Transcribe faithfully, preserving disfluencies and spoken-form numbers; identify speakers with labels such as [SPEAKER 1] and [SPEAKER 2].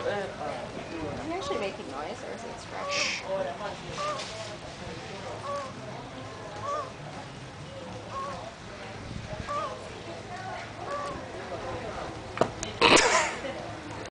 [SPEAKER 1] Are you actually making noise or is it scratching?